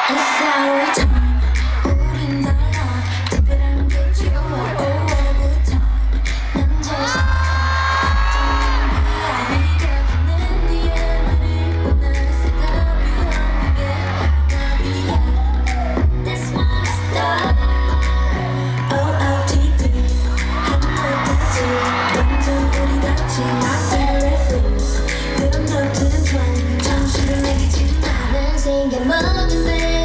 It's our time. 우린 달라. 특별한 게 좋아. All the time. 난 자신. 네가 내 뒤에 말을 꺼내 생각이 없게 아깝이야. That's my style. OOTD. 한번 다시 완전 우리 같이 나의 feelings. 그런 너들은 좋아. 잠시를 내리지 마. 난 생각 많은데.